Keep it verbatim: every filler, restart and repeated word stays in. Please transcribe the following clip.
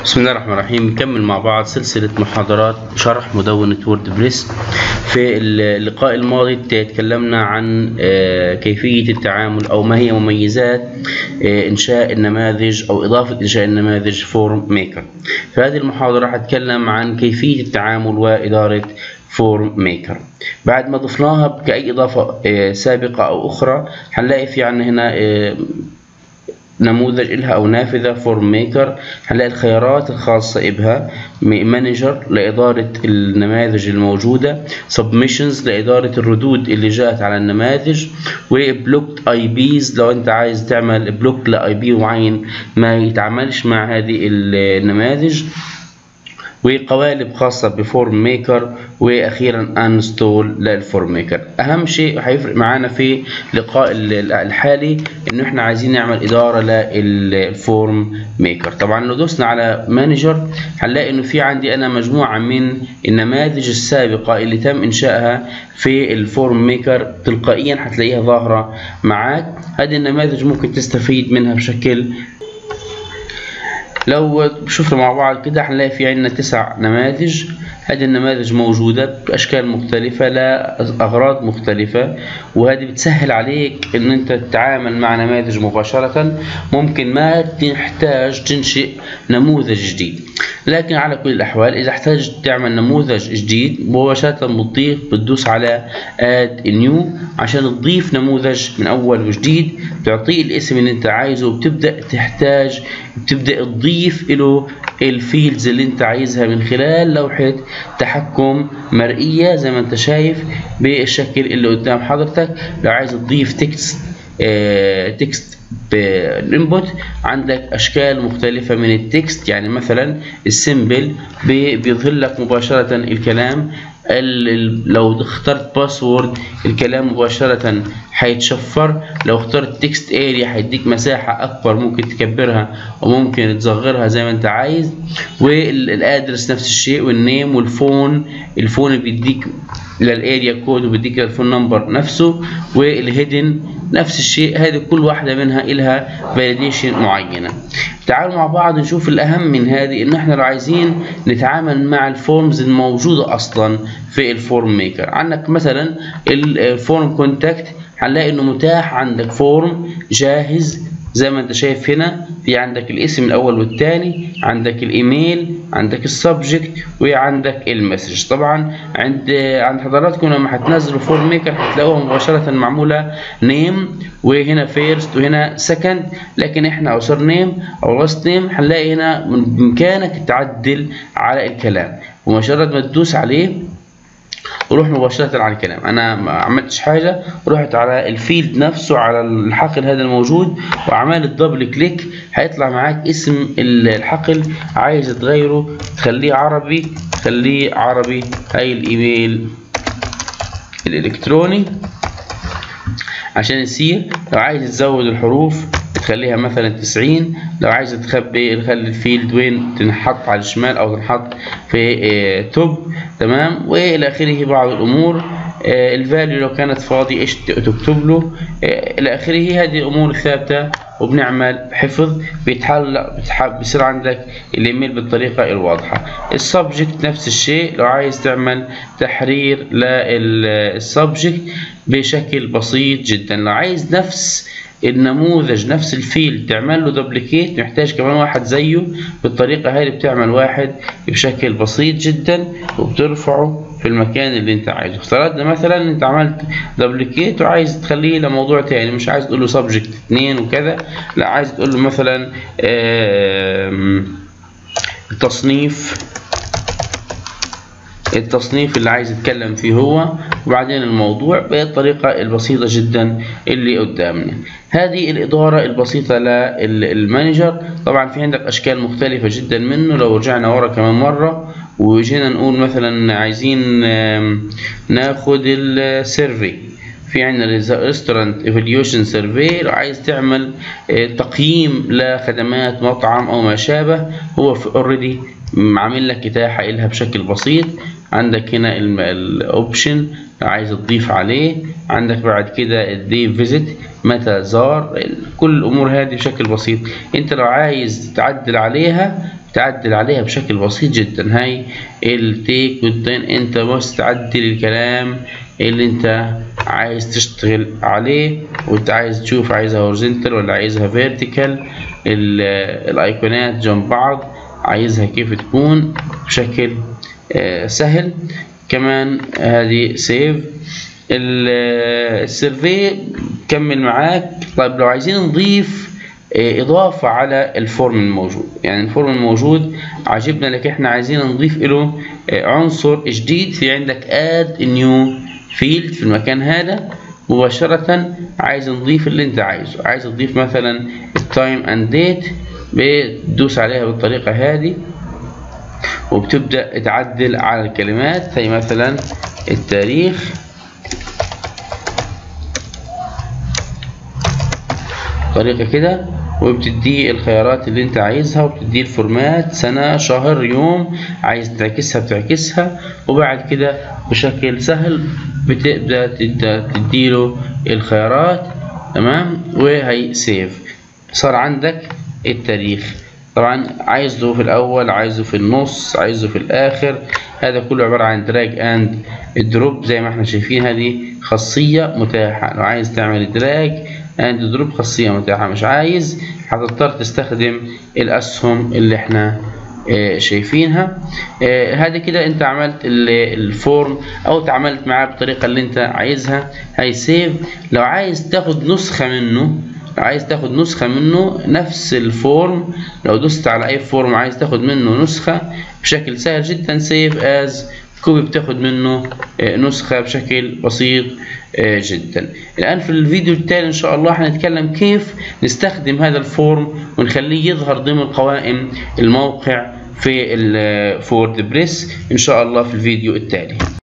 بسم الله الرحمن الرحيم. نكمل مع بعض سلسلة محاضرات شرح مدونة ووردبريس. في اللقاء الماضي تكلمنا عن كيفية التعامل أو ما هي مميزات إنشاء النماذج أو إضافة إنشاء النماذج فورم ميكر. في هذه المحاضرة هتكلم عن كيفية التعامل وإدارة فورم ميكر. بعد ما ضفناها كأي إضافة سابقة أو أخرى هنلاقي في عندنا هنا نموذج إلها أو نافذة فورم ميكر. هنلاقي الخيارات الخاصة بها: مانجر لإدارة النماذج الموجودة، سبمشنز لإدارة الردود اللي جاءت على النماذج، وبلوكت اي بيز لو أنت عايز تعمل بلوك لاي بي معين ما يتعاملش مع هذه النماذج، وقوالب خاصة بفورم ميكر، واخيرا انستول للفورم ميكر. اهم شيء هيفرق معانا في اللقاء الحالي انه احنا عايزين نعمل ادارة للفورم ميكر. طبعا لو دوسنا على مانجر هنلاقي انه في عندي انا مجموعة من النماذج السابقة اللي تم انشائها في الفورم ميكر، تلقائيا هتلاقيها ظاهرة معاك. هذه النماذج ممكن تستفيد منها بشكل، لو شفنا مع بعض كده هنلاقي في عندنا تسع نماذج. هذه النماذج موجودة بأشكال مختلفة لأغراض مختلفة، وهذه بتسهل عليك إن أنت تتعامل مع نماذج مباشرة. ممكن ما تحتاج تنشئ نموذج جديد، لكن على كل الأحوال إذا احتاجت تعمل نموذج جديد مباشرة بتضيف بتدوس على Add New عشان تضيف نموذج من أول وجديد، تعطيه الاسم اللي أنت عايزه، وبتبدأ تحتاج بتبدأ تضيف له الفيلدز اللي أنت عايزها من خلال لوحة تحكم مرئية زي ما أنت شايف بالشكل اللي قدام حضرتك. لو عايز تضيف تكست آه تكست بالانبوت عندك اشكال مختلفه من التكست، يعني مثلا السيمبل بيظهر لك مباشره الكلام. لو اخترت باسورد الكلام مباشره هيتشفر. لو اخترت تكست اريا هيديك مساحه اكبر ممكن تكبرها وممكن تصغرها زي ما انت عايز. والادرس نفس الشيء، والنيم والفون. الفون بيديك للاريا كود وبيديك للفون نمبر نفسه، والهيدن نفس الشيء. هذه كل واحدة منها إلها فاليديشن معينة. تعالوا مع بعض نشوف الأهم من هذه، إن إحنا لو عايزين نتعامل مع الفورمز الموجودة أصلا في الفورم ميكر. عندك مثلا الفورم كونتاكت، هنلاقي إنه متاح عندك فورم جاهز زي ما انت شايف هنا. في عندك الاسم الاول والثاني، عندك الايميل، عندك السبجكت، وعندك المسج. طبعا عند عند حضراتكم لما هتنزلوا فورم ميكر هتلاقوها مباشره معموله نيم، وهنا فيرست وهنا سكند، لكن احنا او سر نيم او لاست نيم هنلاقي هنا بامكانك تعدل على الكلام. ومجرد ما تدوس عليه وروح مباشرة على الكلام. أنا ما عملتش حاجة، رحت على الفيلد نفسه على الحقل هذا الموجود وعملت دبل كليك، هيطلع معاك اسم الحقل. عايز تغيره تخليه عربي تخليه عربي هاي الإيميل الإلكتروني عشان يصير. لو عايز تزود الحروف تخليها مثلا تسعين. لو عايز تخبي تخلي الفيلد وين تنحط على الشمال او تنحط في توب، تمام، والى اخره. بعض الامور الفاليو لو كانت فاضي ايش تكتب له الى اخره. هذه الامور الثابته، وبنعمل حفظ بيتحل بيصير عندك الايميل بالطريقه الواضحه. السبجكت نفس الشيء، لو عايز تعمل تحرير للسبجكت بشكل بسيط جدا. لو عايز نفس النموذج نفس الفيل تعمل له دوبليكيت، محتاج كمان واحد زيه بالطريقه هاي اللي بتعمل واحد بشكل بسيط جدا وبترفعه في المكان اللي انت عايزه. افترضنا مثلا انت عملت دوبليكيت وعايز تخليه لموضوع تاني، مش عايز تقول له سبجكت اثنين وكذا، لا عايز تقول له مثلا التصنيف التصنيف اللي عايز يتكلم فيه هو، وبعدين الموضوع بالطريقة البسيطة جدا اللي قدامنا. هذه الإدارة البسيطة للمانجر. طبعا في عندك أشكال مختلفة جدا منه. لو رجعنا ورا كمان مرة وجينا نقول مثلا عايزين ناخد السيرفي، في عندنا ريستورانت ايفالويشن سيرفي. لو عايز تعمل تقييم لخدمات مطعم أو ما شابه، هو اوريدي عامل لك إتاحة إلها بشكل بسيط. عندك هنا الاوبشن لو عايز تضيف عليه، عندك بعد كده الدي فيزيت متى زار. كل الامور هذه بشكل بسيط. انت لو عايز تعدل عليها تعدل عليها بشكل بسيط جدا. هاي التيك والدين انت بس تعدل الكلام اللي انت عايز تشتغل عليه، وانت عايز تشوف عايزها هورزنتال ولا عايزها فيرتيكال، الايقونات جنب بعض عايزها كيف تكون بشكل آه سهل. كمان هذه سيف. السيرفي كمل معاك. طيب لو عايزين نضيف إضافة على الفورم الموجود، يعني الفورم الموجود عجبنا لك احنا عايزين نضيف له عنصر جديد، في عندك add new field في المكان هذا مباشرة. عايز نضيف اللي انت عايزه، عايز تضيف مثلا التايم اند ديت، بتدوس عليها بالطريقة هذه وبتبدأ تعدل على الكلمات. زي مثلا التاريخ، طريقة كده، وبتدي الخيارات اللي انت عايزها وبتدي الفورمات سنة شهر يوم، عايز تعكسها بتعكسها، وبعد كده بشكل سهل بتبدأ تديله الخيارات. تمام، وهي سيف. صار عندك التاريخ. طبعا عايزه في الاول، عايزه في النص، عايزه في الاخر، هذا كله عبارة عن دراج اند دروب. زي ما احنا شايفين هذه خاصية متاحة. لو عايز تعمل دراج اند دروب خاصية متاحة، مش عايز هتضطر تستخدم الاسهم اللي احنا اه شايفينها. اه هذا كده انت عملت الفورم او تعاملت معاه بالطريقة اللي انت عايزها. هاي سيف. لو عايز تاخد نسخة منه، لو عايز تاخد نسخة منه نفس الفورم، لو دوست على اي فورم عايز تاخد منه نسخة بشكل سهل جدا، سيف از كوبي، بتاخد منه نسخة بشكل بسيط جدا. الآن في الفيديو التالي إن شاء الله هنتكلم كيف نستخدم هذا الفورم ونخليه يظهر ضمن قوائم الموقع في الووردبريس إن شاء الله في الفيديو التالي.